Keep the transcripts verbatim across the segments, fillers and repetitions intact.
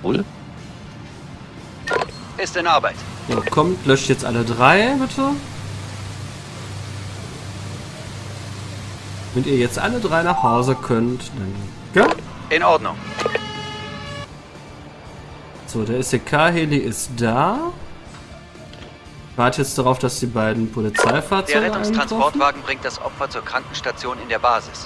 Wohl? Ist in Arbeit. So, kommt, löscht jetzt alle drei, bitte. Wenn ihr jetzt alle drei nach Hause könnt, dann... Ja? In Ordnung. So, der S E K-Heli ist da. Ich warte jetzt darauf, dass die beiden Polizeifahrzeuge Der Rettungstransportwagen bringt das Opfer zur Krankenstation in der Basis.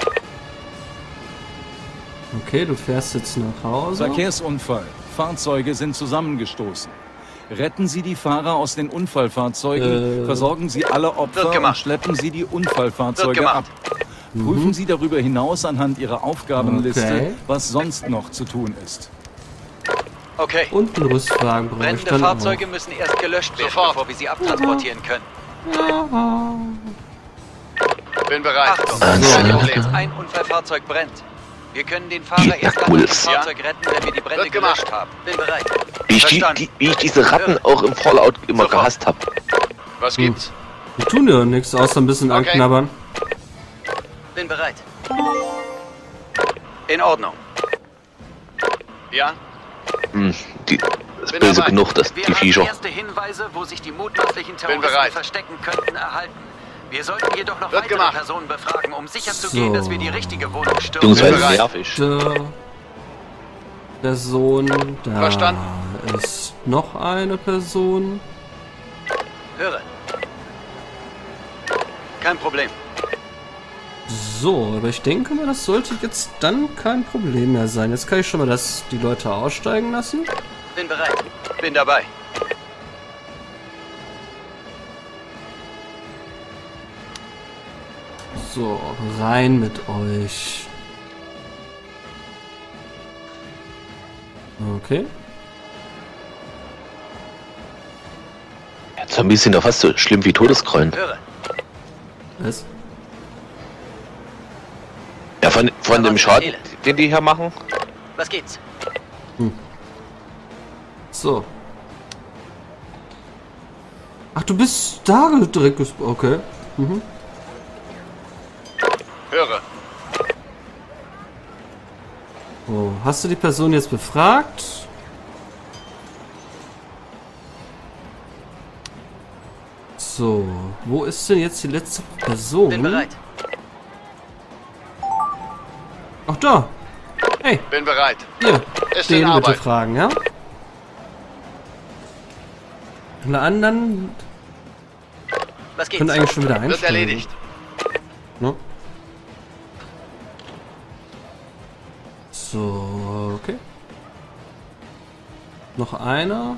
Okay, du fährst jetzt nach Hause. Verkehrsunfall. Fahrzeuge sind zusammengestoßen. Retten Sie die Fahrer aus den Unfallfahrzeugen, Äh. versorgen Sie alle Wird Opfer und gemacht. schleppen Sie die Wird Unfallfahrzeuge gemacht. ab. Prüfen Sie darüber hinaus anhand Ihrer Aufgabenliste, Okay. was sonst noch zu tun ist. Okay. Und einen Rüstwagen brauche ich Brennende dann Fahrzeuge müssen erst gelöscht werden, Sofort. bevor wir sie abtransportieren können. Bin bereit. Achtung, So. kein Problem. Ein Unfallfahrzeug brennt. Wir können den Fahrer erst dann cool. aus dem Fahrzeug retten, wenn wir die Brände Wird gemacht. gelöscht haben. Bin bereit. Wie ich, die, Verstanden. die, wie ich diese Ratten auch im Fallout immer Sofort. gehasst habe. Was gibt's? Die tun ja nichts, außer ein bisschen Okay. anknabbern. Bin bereit. In Ordnung. Ja? Hm, die, das ist Bin böse dabei. genug, dass Wir die haben Viecher. erste Hinweise, wo sich die mutmaßlichen bereit. Terroristen verstecken könnten, erhalten. Wir sollten jedoch noch Wird weitere gemacht. Personen befragen, um sicherzugehen, So. dass wir die richtige Wohnung Jungs, stürmen. Bin weil bereit. nervig. Der Person, da Verstanden. ist noch eine Person. Höre. Kein Problem. So, aber ich denke mal, das sollte jetzt dann kein Problem mehr sein. Jetzt kann ich schon mal das, die Leute aussteigen lassen. Bin bereit. Bin dabei. So, rein mit euch. Okay. Zombies sind doch fast so schlimm wie Todeskrollen. Höre. Was? Ja, von, von dem was Schaden, Befehle? den die hier machen. Was geht's? So. Ach, du bist da direkt gesp- Okay. Mhm. Höre. Oh, hast du die Person jetzt befragt? So, wo ist denn jetzt die letzte Person? Bin bereit. Ach da. Hey, Bin bereit. hier. Ist in Den bitte Arbeit. fragen, ja? Alle anderen Was geht's? können eigentlich schon wieder einsteigen. Wird erledigt. Ne? So, okay. Noch einer.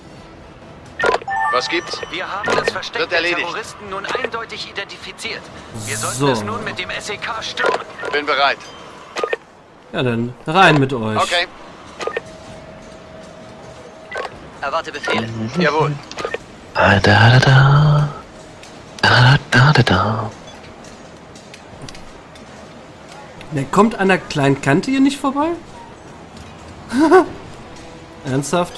Was gibt's? Wir haben das Versteck Wird der erledigt. Terroristen nun eindeutig identifiziert. Wir sollten So. es nun mit dem S E K stürmen. Bin bereit. Ja, dann rein mit euch. Okay. Erwarte Befehle. Jawohl. Ah, da, da, da. Da, da, da, da. Der kommt an der kleinen Kante hier nicht vorbei? Ernsthaft?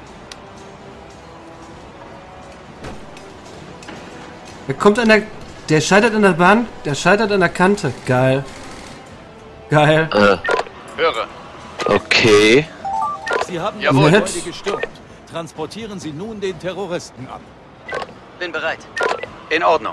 Der kommt an der... Der scheitert an der Bahn. Der scheitert an der Kante. Geil. Geil. Äh, Höre. okay. Sie haben das Jawohl. Gebäude gestürmt. Transportieren Sie nun den Terroristen ab. Bin bereit. In Ordnung.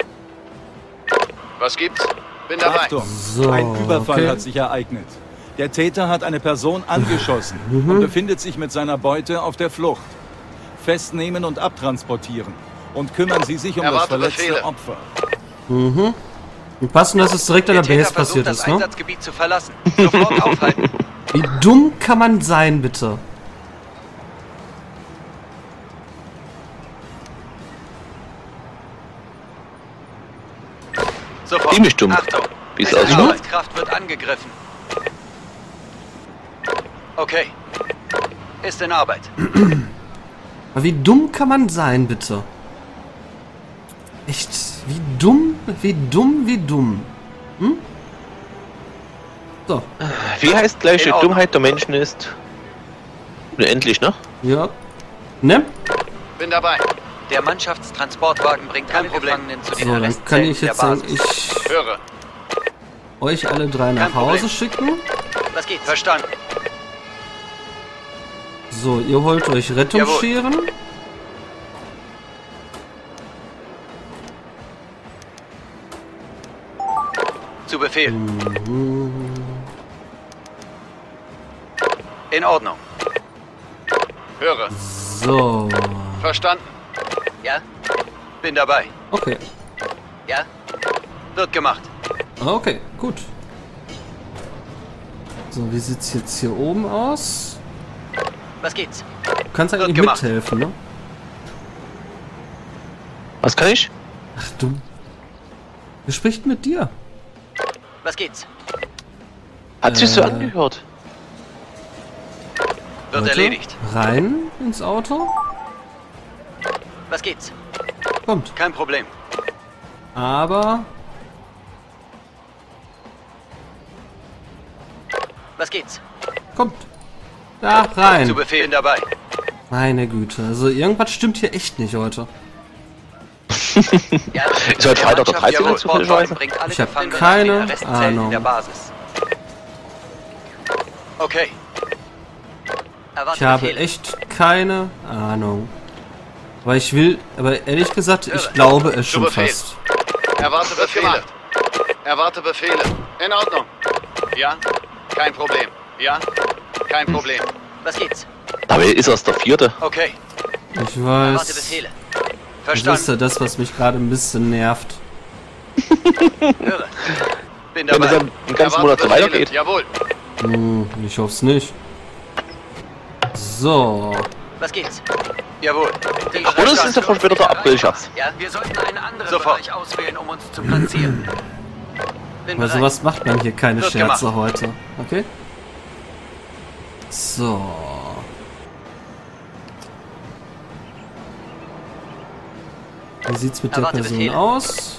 Was gibt's? Bin dabei. Achtung, So, ein Überfall okay. hat sich ereignet. Der Täter hat eine Person angeschossen Mhm. und befindet sich mit seiner Beute auf der Flucht. Festnehmen und abtransportieren. Und kümmern Sie sich um das Erwarte verletzte Befehle. Opfer. Mhm. Und passen, dass es direkt an Der der Täter Base versucht, passiert das ist, ne? Einsatzgebiet zu verlassen. Sofort aufhalten. Wie dumm kann man sein, bitte? Sofort. Ziemlich dumm. Achtung. Wie es Eine aussieht. Arbeitskraft wird angegriffen. Okay. Ist in Arbeit. Aber wie dumm kann man sein, bitte? Echt? Wie dumm? Wie dumm? Wie dumm? Hm? So, Wie heißt gleich die In Ordnung. Dummheit der Menschen ist? Unendlich, ne? ja. Ne? Bin dabei. Der Mannschaftstransportwagen bringt alle Gefangenen zu den So, dann kann Arrestzellen ich der jetzt sagen, Basis. ich Höre. euch alle drei nach Kein Problem. Hause schicken. Was geht's? Verstanden. So, ihr holt euch Rettungsscheren. Zu Befehl. Mhm. In Ordnung. Höre. So. Verstanden. Ja? Bin dabei. Okay. Ja? Wird gemacht. Okay, gut. So, wie sieht's jetzt hier oben aus? Was geht's? Du kannst Wird eigentlich gemacht. mithelfen, ne? Was kann ich? Ach du. Wer spricht mit dir? Was geht's? Hat sich so Äh. angehört. Wird Leute, erledigt. Rein ins Auto. Was geht's? Kommt. Kein Problem. Aber Was geht's? kommt. Da rein. Zu Befehl. Bin dabei. Meine Güte. Also irgendwas stimmt hier echt nicht heute. Ja. Ist heute Freitag der Mannschaft, dreizehnte jawohl, zufälligerweise? bringt alle Ich hab Gefangenen keine nach den Arrestzellen Ahnung. in der Basis. Okay. Erwarte Ich habe Befehle. echt keine Ahnung. Aber ich will, aber ehrlich gesagt, ich Höre. glaube es schon Befehl. fast. Erwarte Befehle. Erwarte Befehle. In Ordnung. Ja? Kein Problem. Ja? Kein Problem. Was geht's? Aber ist erst der vierte. Okay. Ich Erwarte weiß. Befehle. Das ist Verstanden. ja das, was mich gerade ein bisschen nervt. Höre. Bin Wenn es dabei. dann den ganzen Monat so Befehle. weitergeht. Jawohl. Hm, ich hoffe es nicht. So. Was geht's? Jawohl. Die Oder es ist der verspätete April, Schatz. Ja, wir sollten einen anderen Sofort. Bereich auswählen, um uns zu platzieren. Bin Weil bereit. sowas macht man hier keine Wird Scherze gemacht. heute. Okay? So. Wie sieht's mit der Erwarte Person Befehle. aus?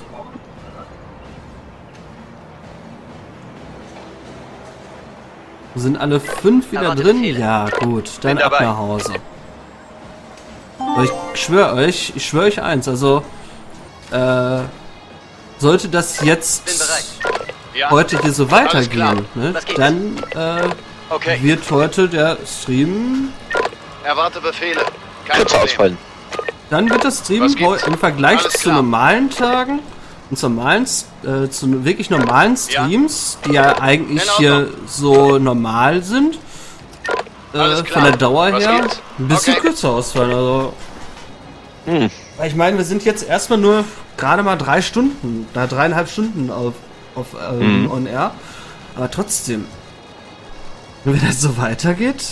Sind alle fünf wieder Erwarte drin? Befehle. Ja, gut. Dann Bin ab dabei. nach Hause. Aber ich schwöre euch, ich schwöre euch eins, also äh, sollte das jetzt Bin bereit. Ja? heute hier so Alles klar. weitergehen, ne, Was geht's? dann äh, Okay. wird heute der Stream, Erwarte Befehle. Kein Kürzer Problem. ausfallen. dann wird das Stream Was gibt's? heu- im Vergleich Alles zu klar. normalen Tagen und zu normalen, äh, zu wirklich normalen Ja. Streams, die ja eigentlich In hier Ordnung. so normal sind, äh, Alles von klar. der Dauer Was her, gibt's? ein bisschen Okay. kürzer ausfallen. Also, Hm. weil ich meine, wir sind jetzt erstmal nur gerade mal drei Stunden, na, dreieinhalb Stunden auf, auf ähm, Mhm. on air, aber trotzdem, wenn das so weitergeht,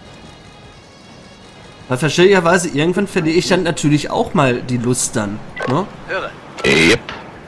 weil verständlicherweise irgendwann verliere ich dann natürlich auch mal die Lust dann, ne? Höre. Yep.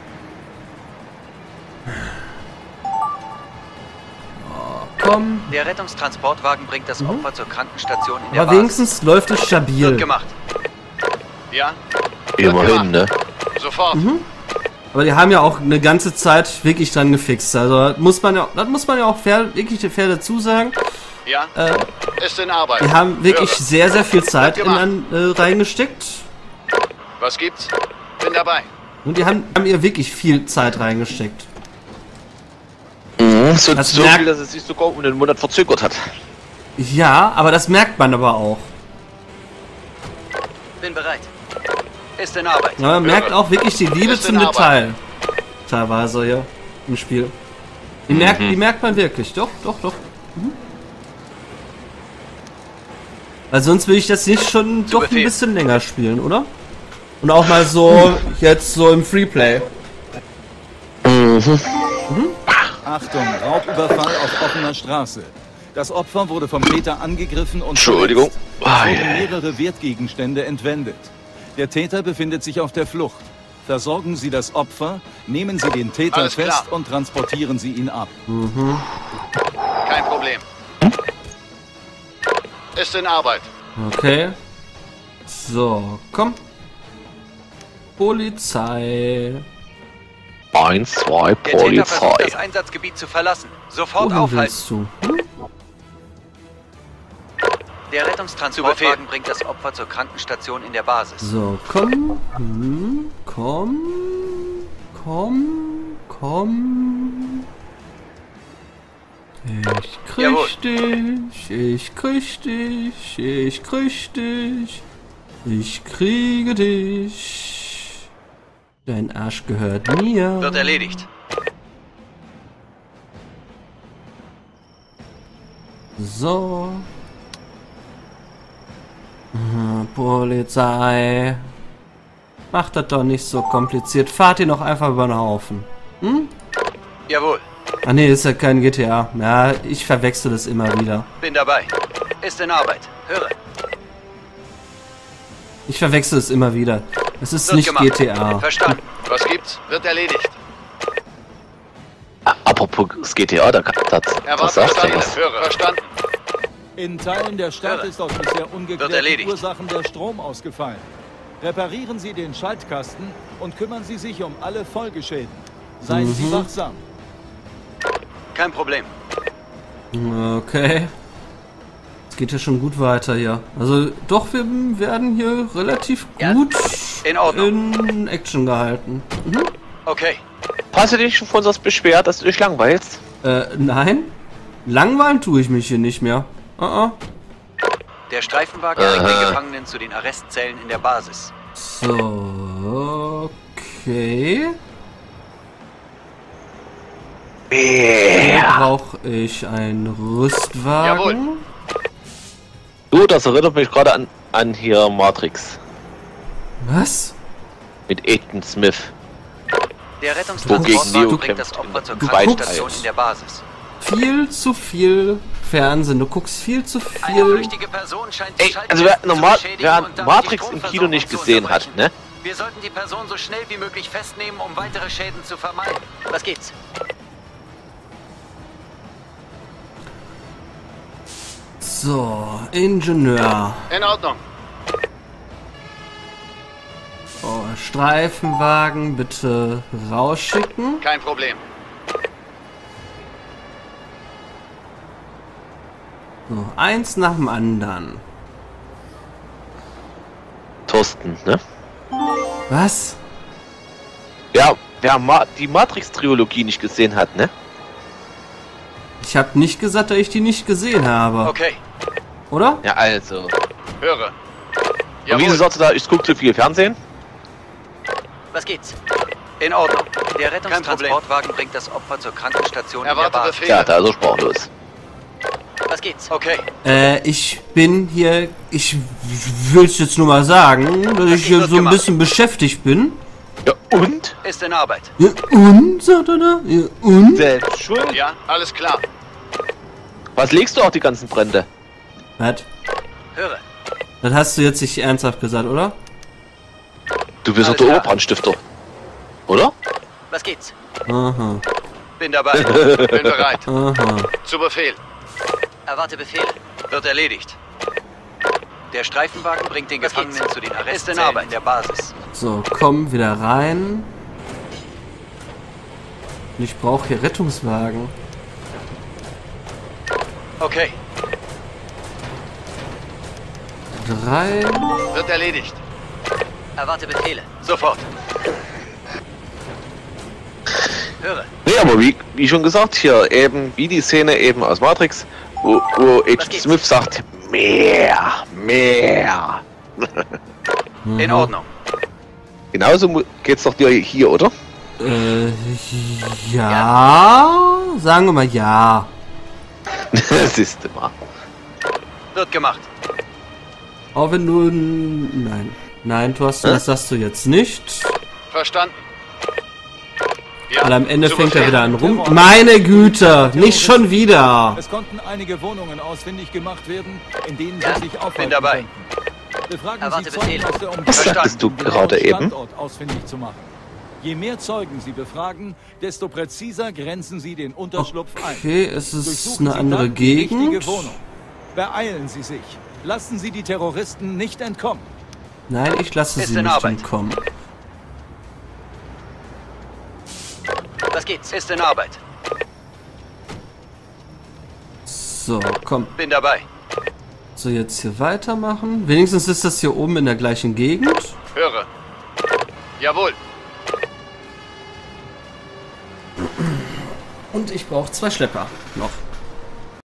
Komm, Der Rettungstransportwagen bringt das Opfer zur Krankenstation in der aber Basis. wenigstens läuft es Wird stabil. gemacht. Ja? Immerhin, ne? Sofort. Mhm. Aber die haben ja auch eine ganze Zeit wirklich dran gefixt. Also das muss man ja, das muss man ja auch fair, wirklich fair dazu sagen. Ja? Äh, Ist in Arbeit. die haben wirklich Höre. sehr, sehr viel Zeit in, gemacht. an, äh, reingesteckt. Was gibt's? Bin dabei. Und die haben, haben ihr wirklich viel Zeit reingesteckt. Mhm, so, Das so merkt- viel, dass es sich sogar um einen Monat verzögert hat. Ja, aber das merkt man aber auch. Bin bereit. Ist in Arbeit. Ja, man merkt auch wirklich die Liebe Ist zum in Arbeit. Detail. Teilweise, ja, im Spiel. Die, merkt, die merkt man wirklich. Doch, doch, doch. Mhm. Weil sonst will ich das nicht schon doch ein Befehl. bisschen länger spielen, oder? Und auch mal so, jetzt so im Freeplay. Achtung, Raubüberfall auf offener Straße. Das Opfer wurde vom Täter angegriffen und Entschuldigung. verletzt. Es Ah, wurden ja. mehrere Wertgegenstände entwendet. Der Täter befindet sich auf der Flucht. Versorgen Sie das Opfer, nehmen Sie den Täter Alles klar. fest und transportieren Sie ihn ab. Kein Problem. Ist in Arbeit. Okay. So, komm. Polizei. Eins, zwei, Der Täter versucht, das Polizei. Einsatzgebiet zu verlassen. Sofort Wohin aufhalten. willst du? Hm? Der Rettungstransportwagen bringt das Opfer zur Krankenstation in der Basis. So, komm. Hm, komm. Komm. Komm. Ich krieg Jawohl. dich, ich krieg dich, ich krieg dich, ich kriege dich. Dein Arsch gehört mir. Wird erledigt. So. Hm, Polizei. Macht das doch nicht so kompliziert. Fahrt ihr noch einfach über den Haufen. Hm? Jawohl. Ah ne, ist ja kein G T A. Ja, ich verwechsel das immer wieder. Bin dabei. Ist in Arbeit. Höre. Ich verwechsel es immer wieder. Es ist Wird nicht gemacht. G T A. Verstanden. Was gibt's? Wird erledigt. Ah, apropos G T A, da, das, das Erwarte sagst du Befehle. was. Höre. Verstanden. In Teilen der Stadt Höre. ist aus bisher Wird ungeklärten erledigt. Ursachen der Strom ausgefallen. Reparieren Sie den Schaltkasten und kümmern Sie sich um alle Folgeschäden. Seien Mhm. Sie wachsam. Kein Problem. Okay. Es geht ja schon gut weiter hier. Also doch, wir werden hier relativ Ja. gut In Ordnung. in Action gehalten. Mhm. Okay. Hast du dich schon von uns beschwert, dass du dich langweilst? Äh, nein. Langweilen tue ich mich hier nicht mehr. Uh -uh. Der Streifenwagen bringt den Gefangenen zu den Arrestzellen in der Basis. So, okay. Yeah. Brauche ich einen Rüstwagen? Jawohl. Du, das erinnert mich gerade an, an hier Matrix. Was? Mit Ethan Smith. Der Wogegen Rettungstransportwagen Neo bringt das kämpft Opfer zur im Krankenstation Waldteil. in der Basis. Viel zu viel Fernsehen. Du guckst viel zu Eine viel. flüchtige Person scheint die Ey, also wer, Schaltgeräte zu normal, beschädigen wer und damit Matrix die im Kino nicht Stromversorgung zu gesehen hat, unterbrechen. ne? Wir sollten die Person so schnell wie möglich festnehmen, um weitere Schäden zu vermeiden. Was geht's? So, Ingenieur. In Ordnung. Oh, Streifenwagen bitte rausschicken. Kein Problem. So, eins nach dem anderen. Thorsten, ne? Was? Ja, wer Ma die Matrix-Trilogie nicht gesehen hat, ne? Ich habe nicht gesagt, dass ich die nicht gesehen habe. Okay. Oder? Ja, also. Höre. Und wieso sagst du da, ich gucke zu viel Fernsehen? Was geht's? In Ordnung. Der Rettungstransportwagen bringt das Opfer zur Krankenstation in der Erwarte Basis. Befehle. Ja, da ist er sprachlos. Was geht's? Okay. Äh, ich bin hier. Ich will's jetzt nur mal sagen, dass ich hier wird so ein gemacht. bisschen beschäftigt bin. Ja, und? Ist in Arbeit. Ja, und? Sagt er da? Ja, und? Selbst schuld. Ja, alles klar. Was legst du auf die ganzen Brände? Was? Höre. Das hast du jetzt nicht ernsthaft gesagt, oder? Du bist doch Alles der klar. Oberbrandsstifter. Oder? Was geht's? Aha, Bin dabei. Bin bereit. aha. Zu Befehl. Erwarte Befehle. Wird erledigt. Der Streifenwagen bringt den Was Gefangenen geht's? zu den Ist in Arrestzellen Arbeit. in der Basis. So, komm wieder rein. Ich brauche hier Rettungswagen. Okay. Drei. Wird erledigt. Erwarte Befehle. Sofort. Höre. Nee, aber wie, wie schon gesagt, hier eben, wie die Szene eben aus Matrix, wo, wo Agent geht's? Smith sagt, mehr, mehr. In Ordnung. Genauso mu- geht's doch dir hier, oder? Äh, ja. Sagen wir mal ja. Siehst du mal. Wird gemacht. Auch wenn du. Nein. Nein, Thorsten, Hä? das sagst du jetzt nicht. Verstanden. Ja, Weil am Ende zu fängt er Befehl. wieder an rum. Meine Güte, nicht schon wieder. Es konnten einige Wohnungen ausfindig gemacht werden, in denen Ja, sie sich aufhalten bin dabei. könnten. Befragen Erwarte Sie Zeugen Befehle. aus der Umgebung, Was sagtest du um den gerade genauen eben? Standort ausfindig zu machen. Je mehr Zeugen Sie befragen, desto präziser grenzen Sie den Unterschlupf ein. Okay, es ist Durchsuchen eine Sie andere dann die richtige Gegend. Wohnung. Beeilen Sie sich. Lassen Sie die Terroristen nicht entkommen. Nein, ich lasse Ist sie in nicht Arbeit. entkommen. Was geht's? Ist in Arbeit. So, komm. Bin dabei. So, jetzt hier weitermachen. Wenigstens ist das hier oben in der gleichen Gegend. Höre. Jawohl. Und ich brauche zwei Schlepper noch.